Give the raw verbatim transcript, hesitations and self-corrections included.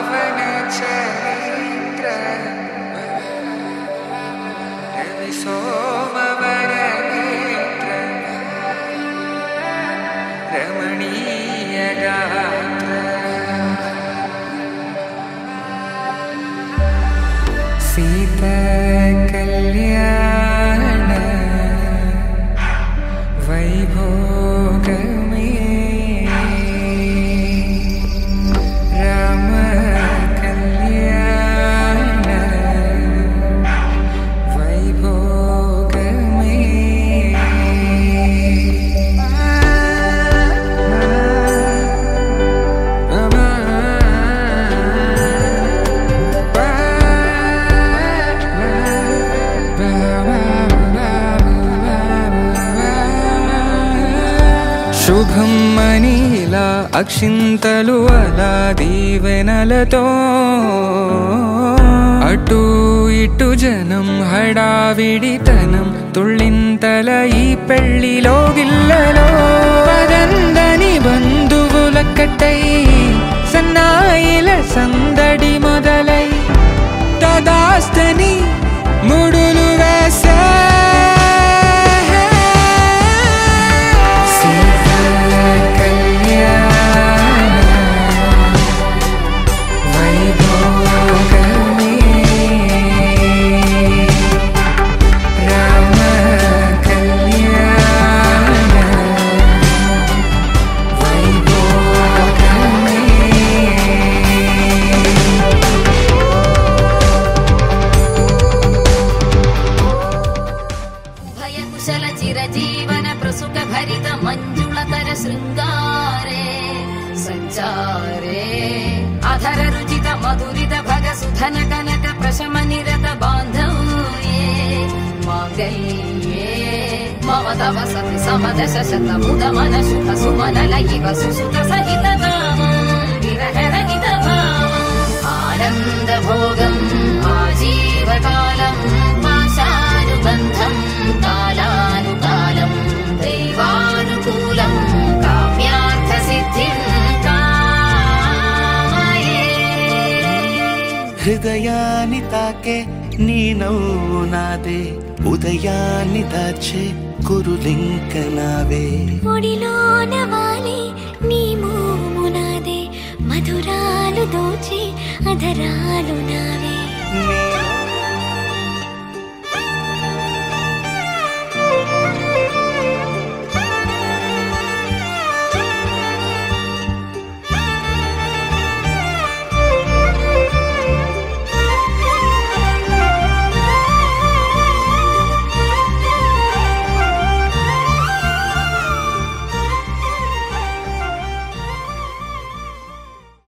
పవన చరిత్ర రవి సోమవర నేత్ర రమణీయ గాత్ర సీతా కళ్యాణ వైభోగమే రామ కళ్యాణ వైభోగమే శుభం మనీలా అక్షింతలు అలా దీవెనలతో అటు ఇటు జనం హడావిడితనం తుళ్ళింతల ఈ పెళ్లిలో గిల్లలో పదందని బంధువుల కట్టై సన్నాయిల సందడి మొదలై తదాస్తని ముడులు వేసే చిరజీవన ప్రసుక భరిత మంజుళతర శృంగారే సంచారే అధర రుచిత మధురిత భగ సుధన కనక ప్రశమ నిరత బాంధవ్యే మాంగళ్యే మమ తవ సతి సమదశ శత ముద మన శుభ సుమనల ఇవ సుసుత సహిత విరహ రహిత ఆనంద భోగం ఆజీవకాలం పాశానుబంధం కాలానుకాలం దైవానుకూలం కామ్యార్థ సిద్ధిం కామయే హృదయాన్ని తాకే నీ నవ్వు నాదే ఉదయాన్ని దాచే కురులింక నావే ఒడిలోన వాలే నీ మోము నాదే మధురాలు దోచే అధరాలు నావే